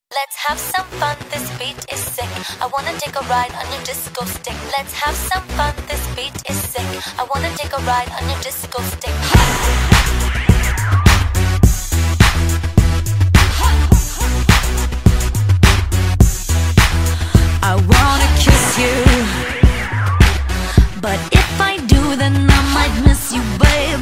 Let's have some fun, this beat is sick. I wanna take a ride on your disco stick. Let's have some fun, this beat is sick. I wanna take a ride on your disco stick. I wanna kiss you, but if I do then I might miss you, babe.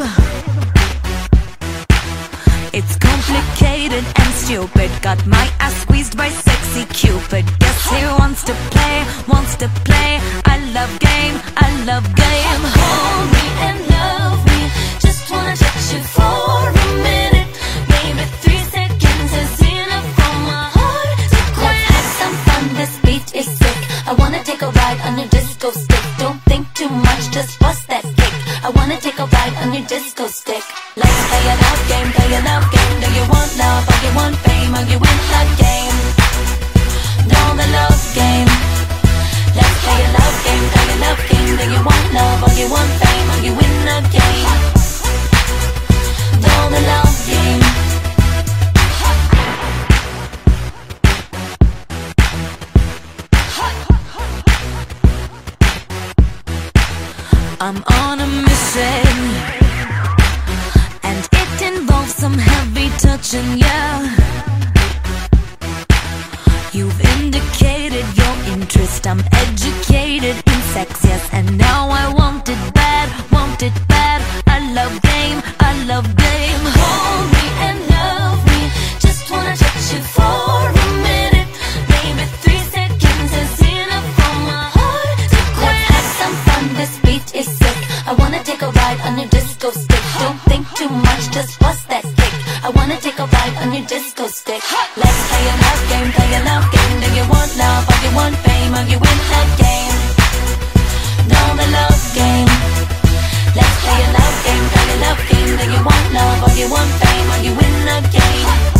It's complicated and stupid. Got my ass squeezed by sexy Cupid. Guess he wants to play, wants to play. I love game, I love game. Hold me and love me. Just wanna touch you for a minute. Maybe 3 seconds is enough for my heart to quit. Let's have some fun, this beat is sick. I wanna take a ride on your disco stick. Don't think too much, just bust that kick. I wanna take a ride on your disco stick. Let's play a love game, play a love game. Do you want love or you want fame? Or you win the game? No, the love game. Let's play a love game, play a love game. Do you want love or you want fame? Or you win the game? No, the love game. I'm on a mission, and it involves some heavy touching, yeah. You've indicated your interest. I'm educated in sex, yes, and now I want it bad, want it bad. I love game, I love game. Hold me and love me. Just wanna touch you for a minute. Maybe 3 seconds is enough for my heart to quit. Let's have some fun, this beat is sick. I wanna take a ride on your disco stick. Don't think too much, just bust that kick. I wanna take a ride on your disco stick. Let's play a love game, play a love game. Do you want love or you want fame? Or you win the game? No, the love game. Let's play a love game, play a love game. Do you want love or you want fame? Or you win the game?